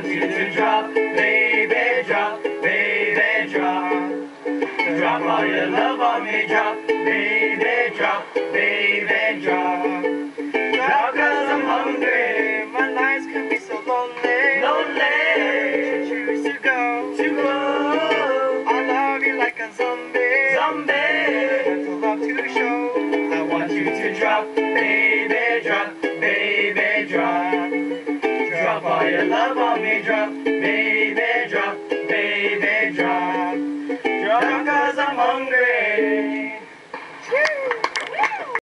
want you to drop, baby, drop, baby, drop. Drop all your love on me, drop, baby, drop, baby, drop. Drop 'cause I'm hungry, My nights can be so lonely. lonely. Choose to go. To go, I love you like a zombie. zombie. To love to show. I want you to drop, baby.